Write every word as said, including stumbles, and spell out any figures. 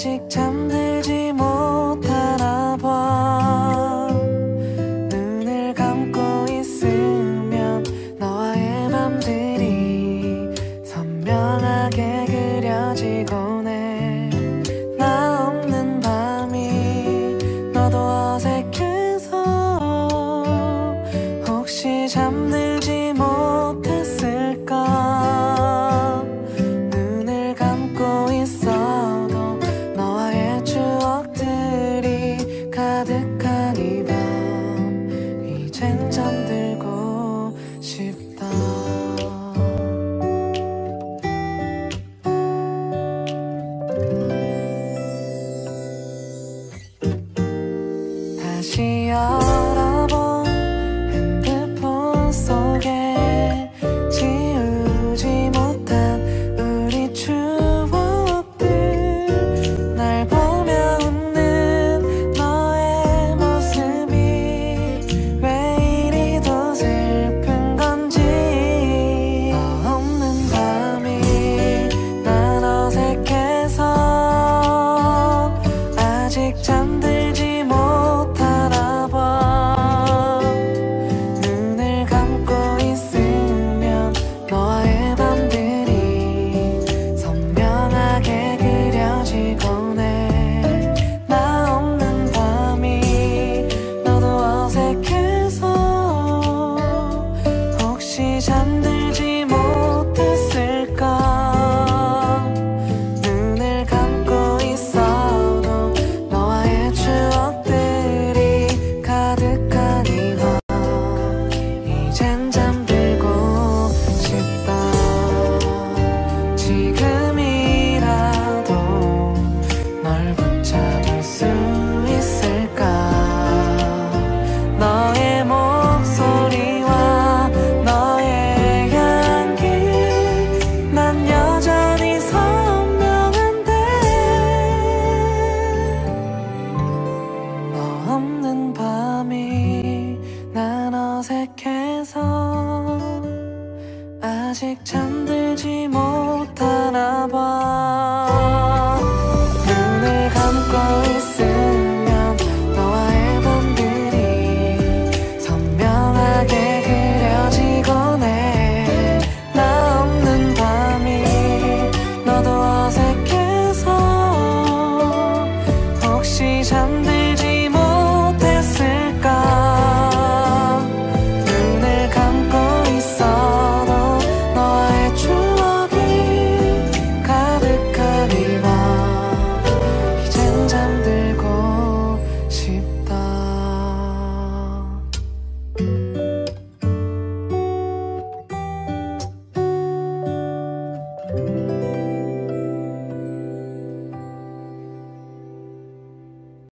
아직 잠들지 못하나 봐. 눈을 감고 있으면 너와의 밤들이 선명하게 그려지곤 해. 나 없는 밤이 너도 어색해서 혹시 잠들지 못했을까. 눈을 감고 있어도 너와의 추억들이 가득한 이 밤, 이젠 잠들고 싶다. 다시 열어본 핸드폰 속에 지우지 못한 우리 추억들. 날 보며 웃는 너의 모습이 왜 이리도 슬픈 건지. 너 없는 밤이 난 어색해서 아직 잠들지 못하나 봐. 눈을 감고 있으면 너와의 밤들이 선명하게 그려지곤 해. 나 없는 밤이 너도 어색해서 혹시 잠들지 못했을까. 눈을 감고 있어도 너와의 추억들이 가득한 이 밤, 이젠 잠들고 싶다. 지금이라도 널 붙잡을 수 있을까. 너의 목소리와 너의 향기, 난 여전히 선명한데. 너 없는 밤이 난 어색해서 아직 잠들지 못하나 봐. 눈을 감고 있으면 너와의 밤들이 선명하게 그려지곤 해. 나 없는 밤이 너도 어색해서 혹시 잠들